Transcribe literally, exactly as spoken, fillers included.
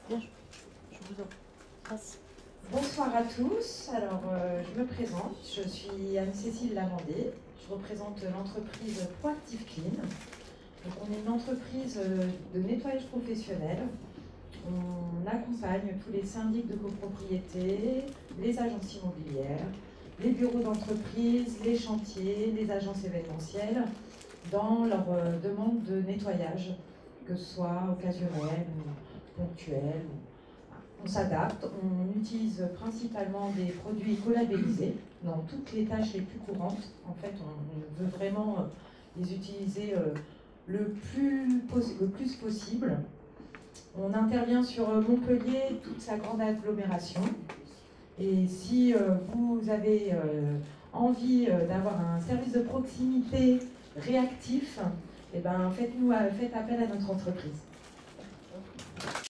Bien, je, je vous en passe. Bonsoir à tous. Alors, euh, je me présente. Je suis Anne-Cécile Lavandé. Je représente l'entreprise Proactive Clean. Donc, on est une entreprise de nettoyage professionnel. On accompagne tous les syndics de copropriété, les agences immobilières, les bureaux d'entreprise, les chantiers, les agences événementielles dans leur euh, demande de nettoyage, que ce soit occasionnel ou ponctuel. On s'adapte, on utilise principalement des produits écolabellisés dans toutes les tâches les plus courantes. En fait, on veut vraiment les utiliser le plus, le plus possible. On intervient sur Montpellier, toute sa grande agglomération. Et si vous avez envie d'avoir un service de proximité réactif, eh ben, faites-nous, faites appel à notre entreprise.